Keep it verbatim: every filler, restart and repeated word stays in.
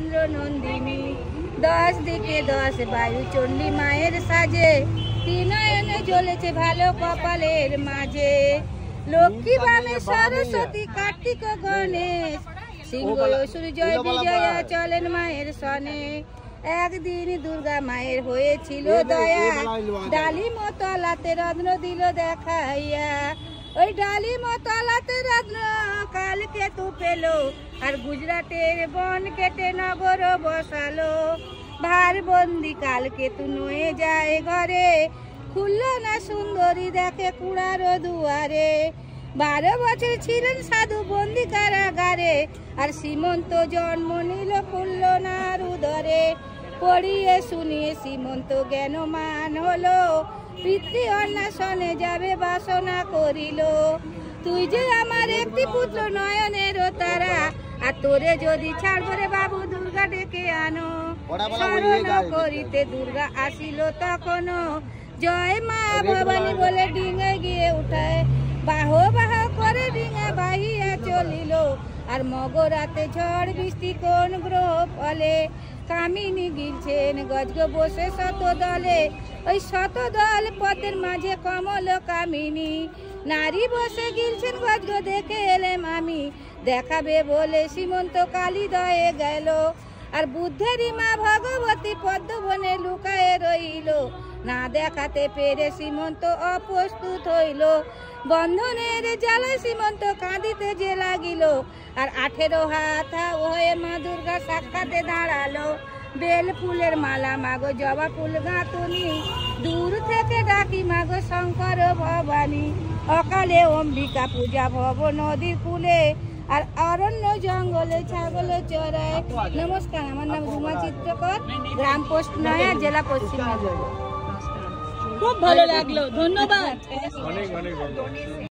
চন্দ্র নন্দিনী, দশ দিকে দশ বায়ু চণ্ডী মায়ের সাজে, তিনয়নে জ্বলেছে ভালো কপালের মাঝে। লক্ষ্মী বামে সরস্বতী কার্তিক গণেশ, সিংহ অসুর জয় বিজয়া চলেন মায়ের সনে। একদিন দুর্গা মায়ের হয়েছিল দয়া, ডালি মতলাতে রত্ন দিল দেখাইয়া। ওই ডালি মতলাতে রত্ন কালকে তু পেলো, আর গুজরাটের বন কেটে নগর বসালো। ভার বন্দি কালকে তু নয়ে যায় ঘরে, খুললো না সুন্দরী দেখে কুড়ার দুয়ারে। বারো বছর ছিলেন সাধু বন্দি কারাগারে, আর সীমন্ত জন্ম নিল খুলল না উদরে। পড়িয়ে শুনিয়ে সীমন্ত জ্ঞানমান হলো, পিতৃ অন্বেষণে যাবে বাসনা করিল। তুই যে আমার একটি পুত্র নয়নের তারা, আর তোরে যদি ছাড়ব রে বাবু দুর্গা ডেকে আনো। শরণ করিতে দুর্গা আসিল তখনও, জয় মা ভবানী বলে ডিঙে গিয়ে উঠায়। বাহ বাহ করে ডিঙে বাহিয়া চলিল, আর মগরাতে ঝড় বৃষ্টি কোন গ্রহ ফলে। কামিনী গিলছেন গজগ বসে শত দলে, ওই শত দল পথের মাঝে কমল কামিনী। নারী বসে গিলছেন গজগ দেখে এলেম আমি, দেখাবে বলে সীমন্ত কালী দয়ে গেল। আর বুদ্ধেরই মা ভগবতী পদ্মবনে লুকায়ে রইল, না দেখাতে পেরে সীমন্ত অপ্রস্তুত হইল। বন্ধনের জ্বালায় সীমন্ত কাঁদিতে যে লাগিল, আর আঠেরো হাত হয়ে মা দুর্গা সাক্ষাতে দাঁড়ালো। বেল ফুলের মালা মাগো জবা ফুল গাঁথুনি, দূর থেকে ডাকি মাগো শঙ্কর ভবানী। অকালে অম্বিকা পূজা ভব নদীর কূলে, আর অরণ্য জঙ্গলে ছাগল চড়ায়। নমস্কার, আমার নাম রুমা চিত্রকর, গ্রাম পোস্ট নয়া, জেলা পশ্চিম মেদিনীপুর। খুব ভালো লাগলো, ধন্যবাদ।